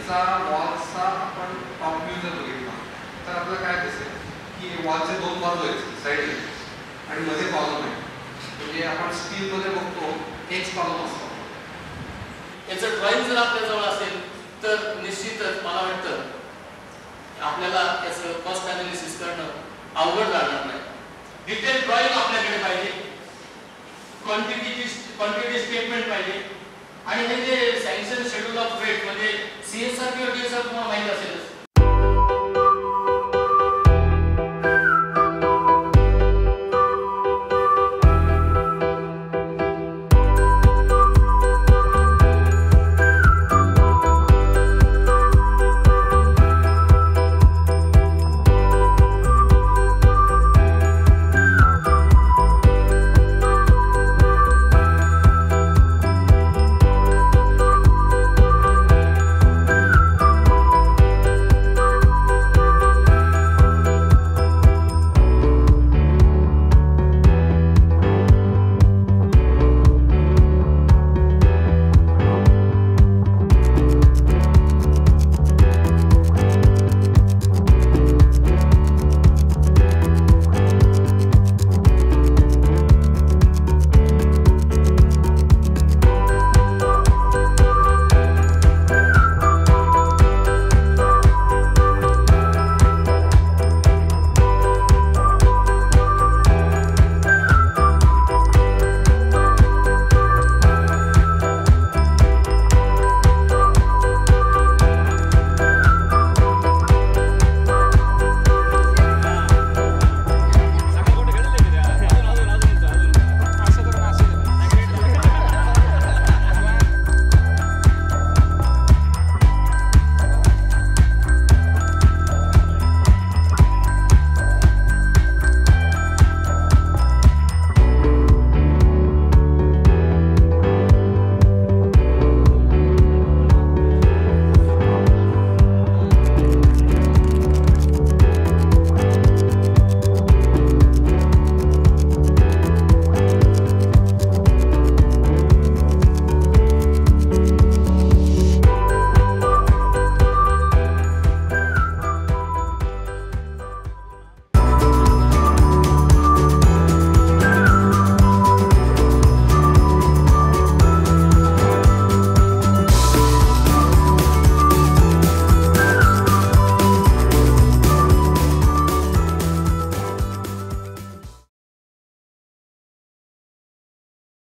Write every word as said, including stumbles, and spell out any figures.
बिल्डिंगचा वॉलचा आपण top view जर बघितला तर आपल्याला काय दिसेल की वॉलचे दोन बाजू आहेत साईडला आणि मध्ये कॉलम आहे. म्हणजे आपण स्टीलमध्ये बघतो एक कॉलम असतो. याचं ड्रॉइंग जर आपल्याजवळ असेल तर निश्चितच मला वाटतं आपल्याला याचं कॉस्ट अनालिसिस करणं अवघड जाणार नाही. डिटेल ड्रॉइंग आपल्याकडे पाहिजे, क्वांटिटी क्वांटिटी स्टेटमेंट पाहिजे आणि हे जे सँक्शन शेड्यूल ऑफ रेट म्हणजे सीएसआर किंवा डीएसआर तुम्हाला माहिती असेलच